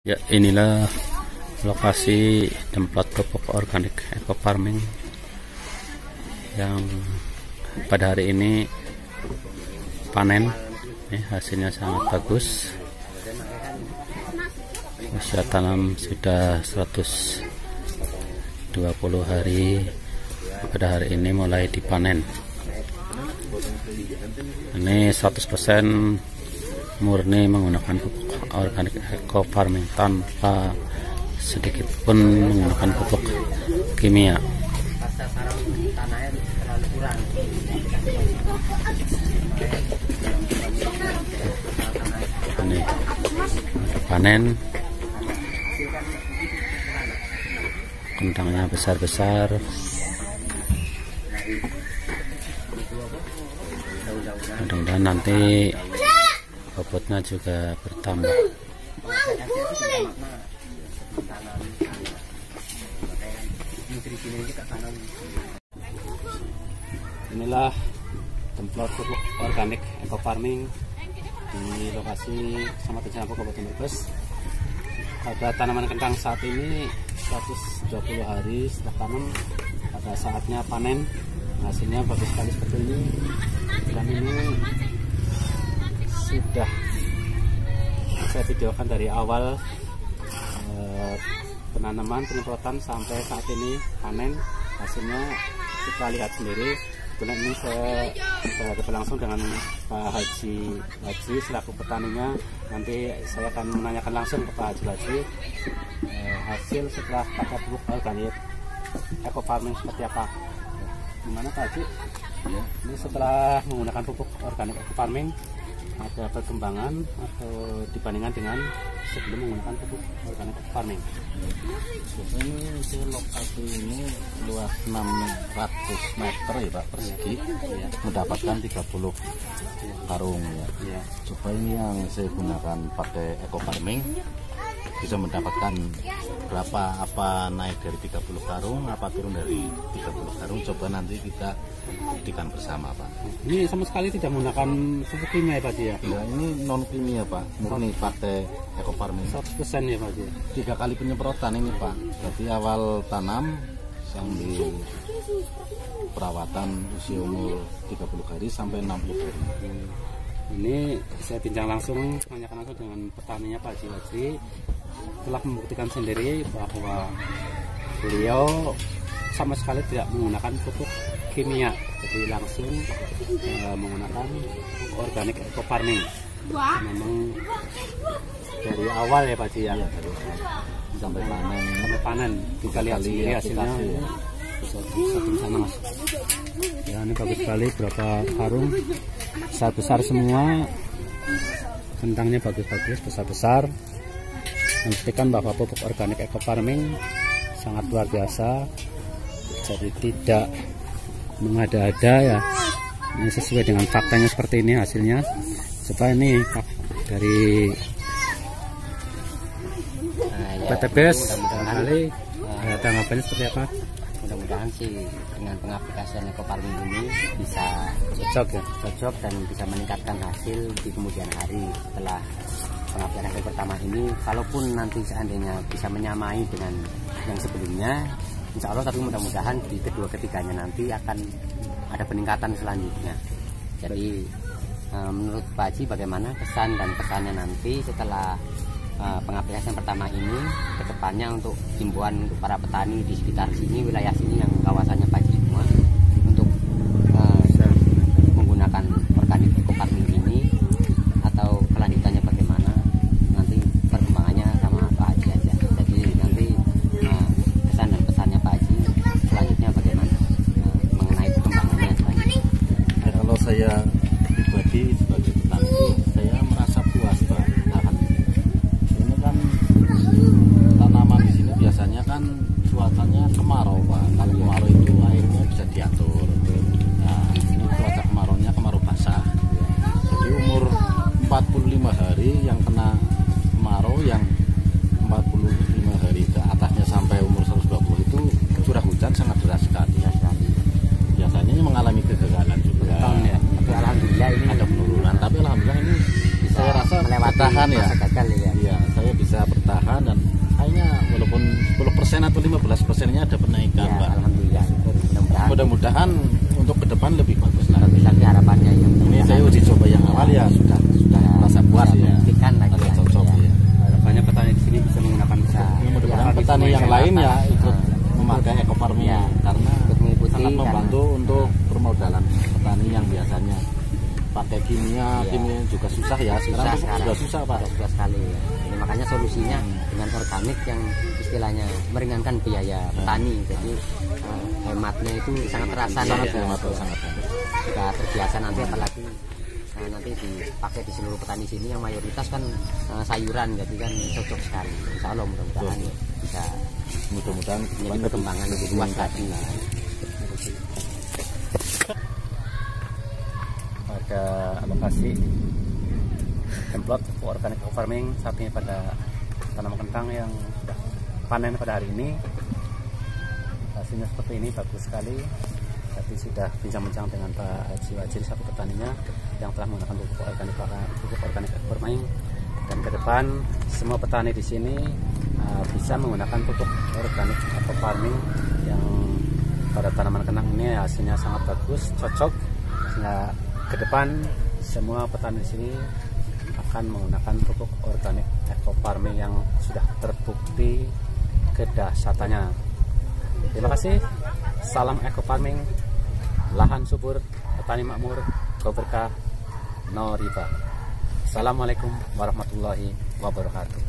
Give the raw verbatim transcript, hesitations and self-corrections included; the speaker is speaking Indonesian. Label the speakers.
Speaker 1: Ya, inilah lokasi tempat pupuk organik eco farming yang pada hari ini panen. Ini hasilnya sangat bagus. Usia tanam sudah seratus dua puluh hari. Pada hari ini mulai dipanen. Ini seratus persen murni menggunakan pupuk organik eco farming tanpa sedikit pun menggunakan pupuk kimia. Ini panen, kentangnya besar-besar. Mudah-mudahan nanti bobotnya juga bertambah. Inilah tempat pupuk organik eco farming di lokasi Kecamatan Jambu, Kabupaten Brebes. Pada tanaman kentang saat ini seratus dua puluh hari setelah tanam, pada saatnya panen. Hasilnya bagus sekali seperti ini. Dan ini sudah saya videokan dari awal eh, penanaman, penyemprotan sampai saat ini panen. Hasilnya kita lihat sendiri. Kebetulan ini saya berhadapan langsung dengan Pak Haji Haji selaku petaninya. Nanti saya akan menanyakan langsung ke Pak Haji Haji eh, hasil setelah pakai pupuk organik eco farming seperti apa. Gimana Pak Haji? Ya. Ini setelah menggunakan pupuk organik eco farming, ada perkembangan atau dibandingkan dengan sebelum menggunakan pupuk organik farming?
Speaker 2: Ini di lokasi ini luas enam ratus meter ya Pak persegi, ya. Mendapatkan tiga puluh karung ya. Ya. Coba ini yang saya gunakan pakai eco farming bisa mendapatkan berapa, apa naik dari tiga puluh karung, apa turun dari tiga puluh karung. Coba nanti kita buktikan bersama Pak.
Speaker 1: Ini sama sekali tidak menggunakan pupuk kimia ya Pak ya?
Speaker 2: Ya, ini non kimia Pak, murni pakai eco farming
Speaker 1: seratus persen ya Pak ya?
Speaker 2: Tiga kali penyemprotan ini Pak. Jadi awal tanam sambil perawatan usia umur tiga puluh hari sampai enam puluh hari.
Speaker 1: Hmm. Ini saya bincang langsung, tanyakan langsung dengan petaninya Pak Haji Haji. Telah membuktikan sendiri bahwa beliau sama sekali tidak menggunakan pupuk kimia, jadi langsung e, menggunakan pupuk organik eco farming. Memang dari awal ya Pak Haji ya, ya dari awal. Sampai panen, sampai panen kita lihat sendiri hasilnya. Satu sana Mas. Ya, ini bagus sekali, berapa karung besar-besar semua, kentangnya bagus-bagus, besar-besar. Membuktikan bahwa pupuk organik eco farming sangat luar biasa, jadi tidak mengada-ada ya. Ini sesuai dengan faktanya seperti ini hasilnya. Coba ini dari P T B S kali uh, tanggapannya seperti apa?
Speaker 3: Mudah-mudahan sih dengan pengaplikasian eco farming ini bisa
Speaker 1: cocok ya,
Speaker 3: cocok dan bisa meningkatkan hasil di kemudian hari setelah pengaplikasian hari pertama ini. Kalaupun nanti seandainya bisa menyamai dengan yang sebelumnya, insya Allah, tapi mudah-mudahan di kedua ketiganya nanti akan ada peningkatan selanjutnya. Jadi menurut Pak Haji bagaimana kesan dan pesannya nanti setelah Uh, pengaplikasian pertama ini ke depannya untuk himbauan untuk para petani di sekitar sini, wilayah sini yang kawasannya Pak Haji semua, untuk uh, menggunakan organik eco farming ini, atau kelanjutannya bagaimana nanti perkembangannya sama Pak Haji aja. Jadi nanti uh, kesan dan pesannya Pak Haji selanjutnya bagaimana uh, mengenai perkembangannya selanjutnya.
Speaker 2: Ya, kalau saya pribadi sebagai petani, saya merasa puas Pak. Tanaman di sini biasanya kan cuacanya kemarau Pak. Kalau kemarau itu airnya bisa diatur. Nah, ini cuaca kemaraunya kemarau basah. Jadi umur empat puluh lima hari yang kena kemarau, yang empat puluh lima hari ke atasnya sampai umur seratus dua puluh itu curah hujan sangat deras sekali. Biasanya mengalami kegagalan juga.
Speaker 3: Ya. Tapi alhamdulillah ini
Speaker 2: ada penurunan, tapi alhamdulillah ini
Speaker 3: bisa
Speaker 2: saya rasa
Speaker 3: melewati
Speaker 2: bertahan ya.
Speaker 3: masa gagal ya.
Speaker 2: Iya, saya bisa bertahan dan kayaknya walaupun sepuluh persen atau lima belas persennya ada penaikan,
Speaker 3: Ya,
Speaker 2: Pak.
Speaker 3: alhamdulillah. Mudah-mudahan
Speaker 2: Mudah-mudahan untuk ke depan lebih bagus
Speaker 3: bagus
Speaker 2: nanti.
Speaker 3: lagi harapannya ya.
Speaker 2: Ini saya uji coba yang awal ya sudah sudah merasa puas ya.
Speaker 3: Buktikan lagi
Speaker 2: Ada
Speaker 3: ya.
Speaker 2: cocok ya.
Speaker 1: Harapannya petani di sini bisa menggunakan bisa.
Speaker 2: Ini mudah-mudahan petani yang lain ya ikut memakai ekofarming
Speaker 3: Ya.
Speaker 2: karena
Speaker 3: Ikut mengikuti
Speaker 2: sangat
Speaker 3: karena-
Speaker 2: membantu untuk permodalan petani yang biasanya pakai kimia,
Speaker 3: Iya.
Speaker 2: kimia juga susah ya. Sekarang
Speaker 3: Susah
Speaker 2: pupuk
Speaker 3: sekarang.
Speaker 2: juga susah, Pak.
Speaker 3: Sudah susah sekali ya. Ini makanya solusinya dengan organik yang istilahnya meringankan biaya petani. Jadi eh, hematnya itu sangat terasa.
Speaker 2: Sangat
Speaker 3: ya.
Speaker 2: hemat, sangat hemat.
Speaker 3: Jika terbiasa nanti apalagi eh, nanti dipakai di seluruh petani sini yang mayoritas kan eh, sayuran, jadi kan cocok sekali. Insya Allah mudah-mudahan
Speaker 2: Betul.
Speaker 3: bisa
Speaker 2: Mudah-mudahan
Speaker 3: menjadi perkembangan lebih luas lagi.
Speaker 1: Pada lokasi template organic farming saat ini pada tanaman kentang yang sudah panen pada hari ini, hasilnya seperti ini, bagus sekali. Tadi sudah bincang-bincang dengan Pak Haji Wajir, satu petaninya yang telah menggunakan pupuk organik pupuk organik farming, dan ke depan semua petani di sini uh, bisa menggunakan pupuk organik atau farming yang pada tanaman kentang ini hasilnya sangat bagus, cocok, sehingga ke depan semua petani di sini akan menggunakan pupuk organik eco farming yang sudah terbukti kedahsyatannya. Terima kasih. Salam eco farming, lahan subur, petani makmur, go berkah, no riba. Assalamualaikum warahmatullahi wabarakatuh.